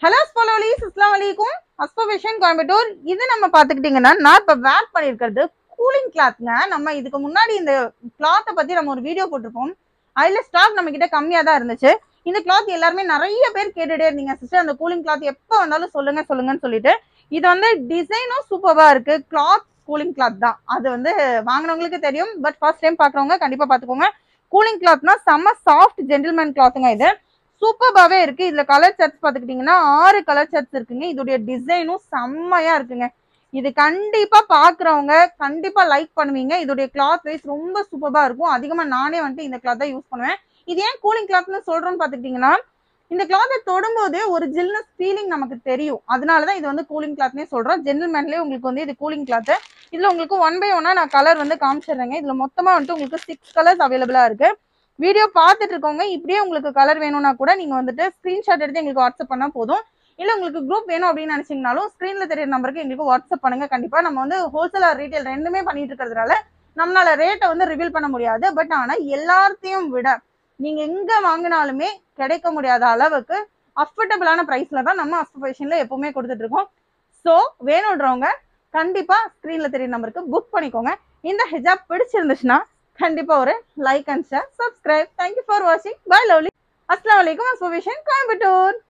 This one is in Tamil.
ஹலோ ஸ்போலோலிஸ், அஸ்ஸலாமு அலைக்கும். அஸ்போவேஷன் கோயம்புத்தூர். இது நம்ம பார்த்துக்கிட்டிங்கன்னா, நான் இப்போ வேர் பண்ணியிருக்கிறது கூலிங் கிளாத்ங்க. நம்ம இதுக்கு முன்னாடி இந்த கிளாத்தை பற்றி நம்ம ஒரு வீடியோ போட்டிருப்போம். அதில் ஸ்டாக் நம்ம கிட்ட கம்மியாக தான் இருந்துச்சு. இந்த கிளாத் எல்லாருமே நிறைய பேர் கேட்டுட்டே இருந்தீங்க, சிஸ்டர் அந்த கூலிங் கிளாத் எப்போ வந்தாலும் சொல்லுங்கன்னு சொல்லிட்டு. இது வந்து டிசைனும் சூப்பராக இருக்கு. கிளாத் கூலிங் கிளாத் தான். அது வந்து வாங்கினவங்களுக்கு தெரியும், பட் ஃபர்ஸ்ட் டைம் பார்க்குறவங்க கண்டிப்பாக பார்த்துக்கோங்க. கூலிங் கிளாத்னா செம்ம சாஃப்ட் ஜென்டில்மேன் கிளாத்துங்க. இது சூப்பராகவே இருக்கு. இதுல கலர் சார்ட்ஸ் பார்த்துக்கிட்டிங்கன்னா 6 கலர் சார்ட்ஸ் இருக்குங்க. இதோடைய டிசைனும் செம்மையா இருக்குங்க. இது கண்டிப்பா பாக்குறவங்க கண்டிப்பா லைக் பண்ணுவீங்க. இதோடைய கிளாத் வைஸ் ரொம்ப சூப்பரா இருக்கும். அதிகமா நானே வந்துட்டு இந்த கிளாத் தான் யூஸ் பண்ணுவேன். இது ஏன் கூலிங் கிளாத்னு சொல்றோம்னு பாத்துக்கிட்டீங்கன்னா, இந்த கிளாத்தை தொடும்போது ஒரு ஜில்னஸ் ஃபீலிங் நமக்கு தெரியும். அதனாலதான் இது வந்து கூலிங் கிளாத்னே சொல்றோம். ஜென்டில்மேன்லயே உங்களுக்கு வந்து இது கூலிங் கிளாத். இதுல உங்களுக்கு 1 by 1 நான் கலர் வந்து காமிச்சிடுறேங்க. இதுல மொத்தமா வந்துட்டு உங்களுக்கு 6 கலர்ஸ் அவைலபிளா இருக்கு. வீடியோ பார்த்துட்டு இருக்கவங்க இப்படியே உங்களுக்கு கலர் வேணும்னா கூட நீங்க வந்துட்டு ஸ்கிரீன்ஷாட் எடுத்து எங்களுக்கு வாட்ஸ்அப் பண்ணா போதும். இல்ல உங்களுக்கு குரூப் வேணும் அப்படின்னு நினைச்சீங்கனாலும் ஸ்கிரீன்ல தெரியற நம்பருக்கு எங்களுக்கு வாட்ஸ்அப் பண்ணுங்க. கண்டிப்பா நம்ம வந்து ஹோல்சேல் ஆர் ரீட்டைல் ரெண்டுமே பண்ணிட்டு இருக்கிறதுனால நம்மளால ரேட்டை வந்து ரிவீல் பண்ண முடியாது. பட் ஆனா எல்லாத்தையும் விட நீங்க எங்க வாங்கினாலுமே கிடைக்க முடியாத அளவுக்கு அஃபோர்டபுளான பிரைஸ்ல தான் நம்ம அஸ்போவேஷன்ல எப்பவுமே கொடுத்துட்டு இருக்கோம். ஸோ வேணுன்றவங்க கண்டிப்பா ஸ்கிரீன்ல தெரியற நம்பருக்கு புக் பண்ணிக்கோங்க. இந்த ஹிஜாப் பிடிச்சிருந்துச்சுன்னா கண்டிப்பா ஒரு like and share, subscribe. Thank you for வாட்சிங். Bye lovely. அஸ்ஸலாமு அலைக்கும். அஸ்போவேஷன் கோயம்புத்தூர்.